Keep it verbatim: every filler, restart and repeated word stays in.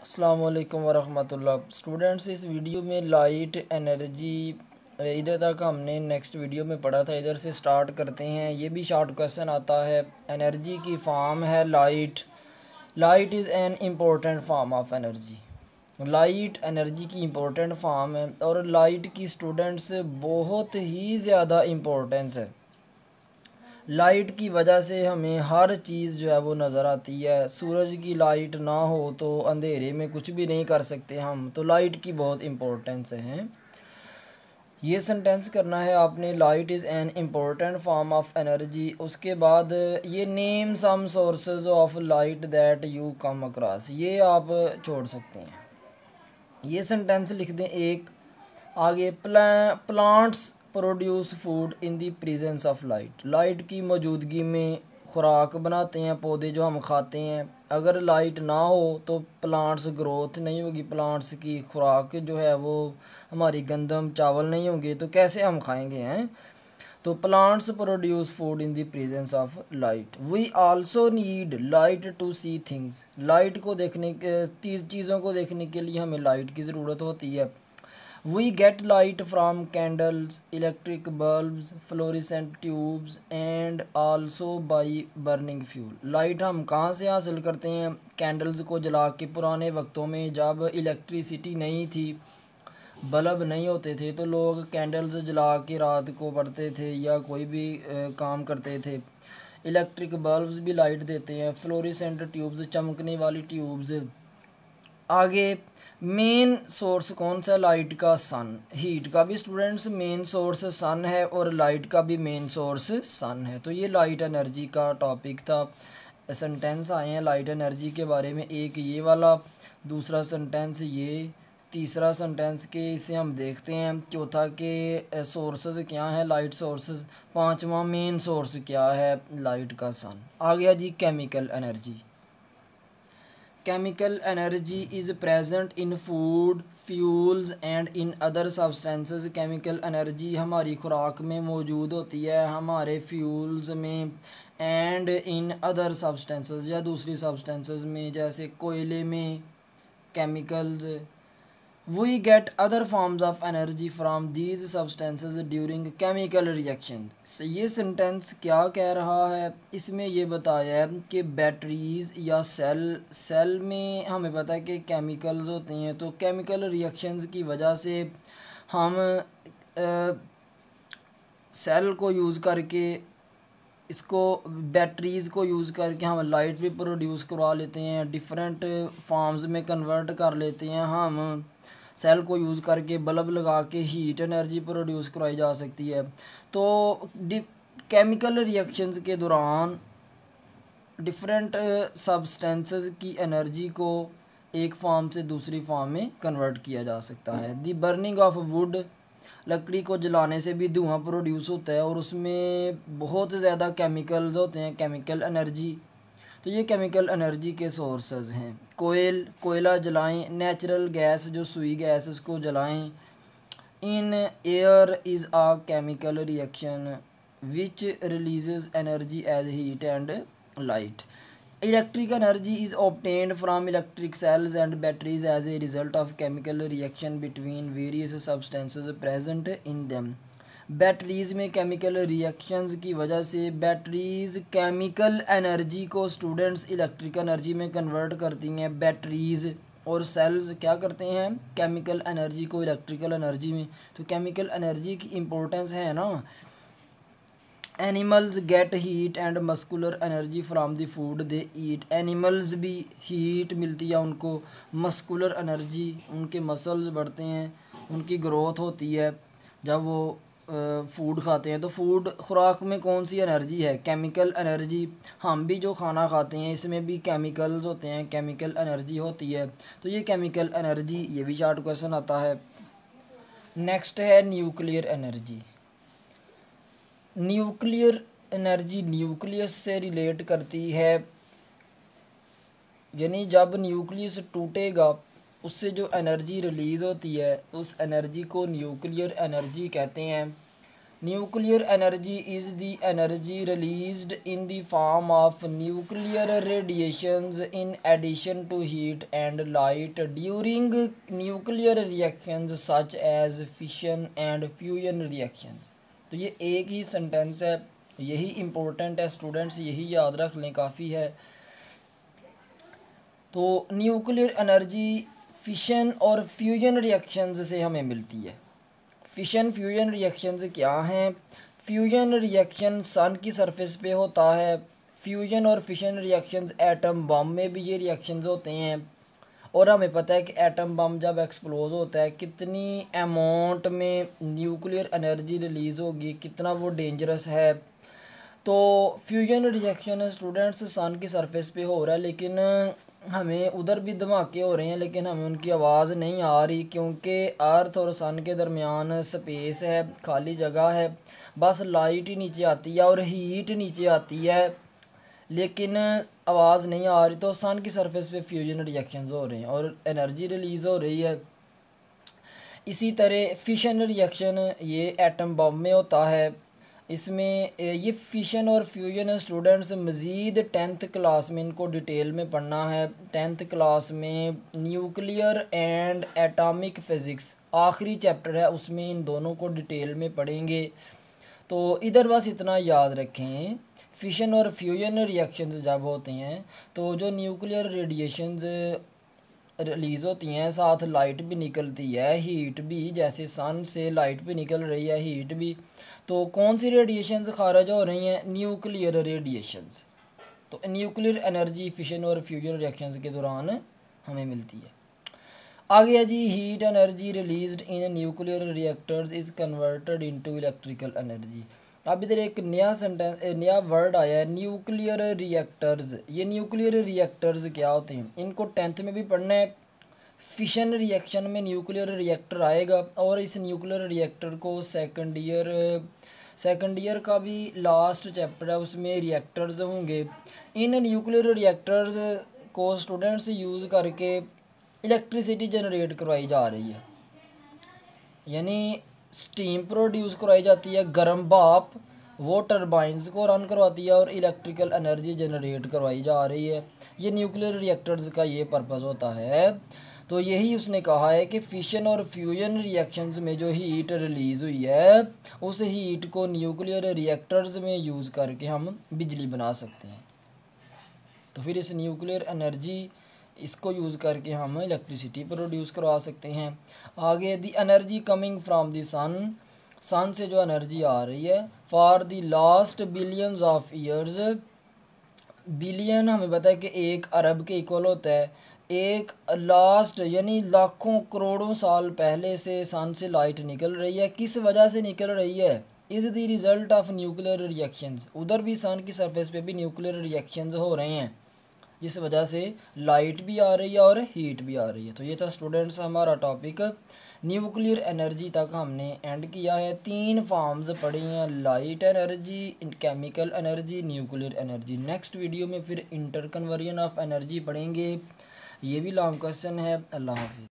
अस्सलाम वालेकुम वरहमतुल्लाह। स्टूडेंट्स, इस वीडियो में लाइट एनर्जी इधर तक हमने नेक्स्ट वीडियो में पढ़ा था, इधर से स्टार्ट करते हैं। ये भी शॉर्ट क्वेश्चन आता है। एनर्जी की फॉर्म है light. Light is an important form of energy. Light energy की इम्पोर्टेंट फॉर्म है और लाइट की स्टूडेंट्स बहुत ही ज़्यादा इम्पोर्टेंस है। लाइट की वजह से हमें हर चीज़ जो है वो नज़र आती है। सूरज की लाइट ना हो तो अंधेरे में कुछ भी नहीं कर सकते हम, तो लाइट की बहुत इम्पोर्टेंस है। ये सेंटेंस करना है आपने, light is an important form of energy. उसके बाद ये name some sources of light that you come across, ये आप छोड़ सकते हैं। ये सेंटेंस लिख दें एक। आगे प्ला plants produce food in the presence of light. Light की मौजूदगी में खुराक बनाते हैं पौधे जो हम खाते हैं। अगर लाइट ना हो तो प्लांट्स ग्रोथ नहीं होगी, प्लांट्स की खुराक जो है वो हमारी गंदम चावल नहीं होंगे, तो कैसे हम खाएंगे हैं। तो plants produce food in the presence of light. We also need light to see things. Light को देखने के चीज़ों को देखने के लिए हमें लाइट की ज़रूरत होती है। We get light from candles, electric bulbs, fluorescent tubes and also by burning fuel. Light हम कहाँ से हासिल करते हैं? कैंडल्स को जला के। पुराने वक्तों में जब इलेक्ट्रिसिटी नहीं थी, बल्ब नहीं होते थे, तो लोग कैंडल्स जला के रात को पढ़ते थे या कोई भी आ, काम करते थे। इलेक्ट्रिक बल्ब्स भी लाइट देते हैं। फ्लोरिसेंट ट्यूब्स, चमकने वाली ट्यूब्स। आगे मेन सोर्स कौन सा लाइट का? सन। हीट का भी स्टूडेंट्स मेन सोर्स सन है और लाइट का भी मेन सोर्स सन है। तो ये लाइट एनर्जी का टॉपिक था। सेंटेंस आए हैं लाइट एनर्जी के बारे में, एक ये वाला, दूसरा सेंटेंस ये, तीसरा सेंटेंस के इसे हम देखते हैं, चौथा के सोर्सेज क्या हैं लाइट सोर्सेज, पांचवा मेन सोर्स क्या है लाइट का? सन। आ गया जी chemical energy. Chemical energy is present in food, fuels and in other substances. Chemical energy हमारी खुराक में मौजूद होती है, हमारे फ्यूल्स में, एंड इन अदर सब्सटेंसेस या दूसरी सब्सटेंसेस में, जैसे कोयले में chemicals. We get other forms of energy from these substances during chemical reaction. ये सेंटेंस क्या कह रहा है? इसमें ये बताया है कि बैटरीज या सेल सेल में हमें पता है कि केमिकल्स होते हैं, तो केमिकल रिएक्शंस की वजह से हम आ, सेल को यूज़ करके, इसको बैटरीज़ को यूज़ करके हम लाइट भी प्रोड्यूस करवा लेते हैं, डिफरेंट फॉर्म्स में कन्वर्ट कर लेते हैं। हम सेल को यूज़ करके बल्ब लगा के हीट एनर्जी प्रोड्यूस करवाई जा सकती है। तो केमिकल रिएक्शंस के दौरान डिफरेंट सब्सटेंसेस की एनर्जी को एक फॉर्म से दूसरी फॉर्म में कन्वर्ट किया जा सकता है। दी बर्निंग ऑफ वुड, लकड़ी को जलाने से भी धुआं प्रोड्यूस होता है और उसमें बहुत ज़्यादा केमिकल्स होते हैं, केमिकल एनर्जी। तो ये केमिकल एनर्जी के सोर्सेज हैं। कोयल, कोयला जलाएं। नेचुरल गैस, जो सुई गैस, उसको जलाएं। In air is a chemical reaction which releases energy as heat and light. Electric energy is obtained from electric cells and batteries as a result of chemical reaction between various substances present in them. Batteries में chemical reactions की वजह से batteries chemical energy को students electric energy में convert करती हैं। Batteries और cells क्या करते हैं? केमिकल एनर्जी को इलेक्ट्रिकल एनर्जी में। तो केमिकल एनर्जी की इम्पोर्टेंस है ना। Animals get heat and muscular energy from the food they eat. Animals भी हीट मिलती है उनको, मस्कुलर एनर्जी, उनके मसल्स बढ़ते हैं, उनकी ग्रोथ होती है जब वो फूड खाते हैं। तो फूड खुराक में कौन सी एनर्जी है? Chemical energy. हम भी जो खाना खाते हैं इसमें भी केमिकल्स होते हैं, केमिकल एनर्जी होती है। तो ये केमिकल एनर्जी, ये भी शॉर्ट क्वेश्चन आता है। नेक्स्ट है nuclear energy. Nuclear energy nucleus से रिलेट करती है, यानी जब न्यूक्लियस टूटेगा उससे जो एनर्जी रिलीज़ होती है उस एनर्जी को न्यूक्लियर एनर्जी कहते हैं। Nuclear energy is the energy released in the form of nuclear radiations in addition to heat and light during nuclear reactions such as fission and fusion reactions. तो ये एक ही sentence है, यही important है students, यही याद रख लें, काफ़ी है। तो न्यूक्लियर एनर्जी फिशन और फ्यूजन रिएक्शंस से हमें मिलती है। फिशन फ्यूजन रिएक्शंस क्या हैं? फ्यूजन रिएक्शन सन की सरफेस पे होता है। फ्यूजन और फिशन रिएक्शंस एटम बम में भी ये रिएक्शंस होते हैं। और हमें पता है कि एटम बम जब एक्सप्लोज होता है कितनी अमाउंट में न्यूक्लियर एनर्जी रिलीज़ होगी, कितना वो डेंजरस है। तो फ्यूजन रिएक्शन स्टूडेंट्स सन की सरफेस पे हो रहा है, लेकिन हमें उधर भी धमाके हो रहे हैं, लेकिन हमें उनकी आवाज़ नहीं आ रही, क्योंकि अर्थ और सन के दरमियान स्पेस है, खाली जगह है, बस लाइट ही नीचे आती है और हीट नीचे आती है, लेकिन आवाज़ नहीं आ रही। तो सन की सरफेस पे फ्यूजन रिएक्शंस हो रहे हैं और एनर्जी रिलीज़ हो रही है। इसी तरह फिशन रिएक्शन ये एटम बम में होता है। इसमें ये फिशन और फ्यूजन स्टूडेंट्स मज़ीद टेंथ क्लास में इनको डिटेल में पढ़ना है। टेंथ क्लास में न्यूक्लियर एंड एटॉमिक फ़िज़िक्स आखिरी चैप्टर है, उसमें इन दोनों को डिटेल में पढ़ेंगे। तो इधर बस इतना याद रखें, फिशन और फ्यूजन रिएक्शंस जब होते हैं तो जो न्यूक्लियर रेडिएशंस रिलीज़ होती हैं, साथ लाइट भी निकलती है, हीट भी, जैसे सन से लाइट भी निकल रही है, हीट भी। तो कौन सी रेडिएशंस खारिज हो रही हैं? Nuclear radiations. तो न्यूक्लियर एनर्जी फिशन और फ्यूजन रिएक्शंस के दौरान हमें मिलती है। आगे है जी, heat energy released in nuclear reactors is converted into electrical energy. अब इधर एक नया सेंटेंस नया वर्ड आया है, न्यूक्लियर रिएक्टर्स। ये न्यूक्लियर रिएक्टर्स क्या होते हैं? इनको टेंथ में भी पढ़ना है। फिशन रिएक्शन में न्यूक्लियर रिएक्टर आएगा और इस न्यूक्लियर रिएक्टर को सेकंड ईयर सेकंड ईयर का भी लास्ट चैप्टर है, उसमें रिएक्टर्स होंगे। इन न्यूक्लियर रिएक्टर्स को स्टूडेंट्स यूज़ करके इलेक्ट्रिसिटी जनरेट करवाई जा रही है, यानी स्टीम प्रोड्यूस करवाई जाती है, गर्म भाप वो टरबाइंस को रन करवाती है और इलेक्ट्रिकल एनर्जी जनरेट करवाई जा रही है। ये न्यूक्लियर रिएक्टर्स का ये पर्पज़ होता है। तो यही उसने कहा है कि फिशन और फ्यूजन रिएक्शंस में जो हीट रिलीज़ हुई है, उस हीट को न्यूक्लियर रिएक्टर्स में यूज़ करके हम बिजली बना सकते हैं। तो फिर इस न्यूक्लियर एनर्जी इसको यूज़ करके हम इलेक्ट्रिसिटी प्रोड्यूस करवा सकते हैं। आगे, the energy coming from the sun, sun से जो एनर्जी आ रही है, for the last billions of years. Billion हमें पता है कि एक अरब के इक्वल होता है। एक लास्ट यानी लाखों करोड़ों साल पहले से सन से लाइट निकल रही है। किस वजह से निकल रही है? Is the result of nuclear reactions. उधर भी सन की सरफेस पे भी न्यूक्लियर रिएक्शंस हो रहे हैं, जिस वजह से लाइट भी आ रही है और हीट भी आ रही है। तो ये था स्टूडेंट्स हमारा टॉपिक, न्यूक्लियर एनर्जी तक हमने एंड किया है। तीन फॉर्म्स पढ़ी हैं, light energy, chemical energy, nuclear energy. Next video में फिर इंटर कन्वर्जन ऑफ एनर्जी पढ़ेंगे, ये भी लॉन्ग क्वेश्चन है। अल्लाह हाफिज़।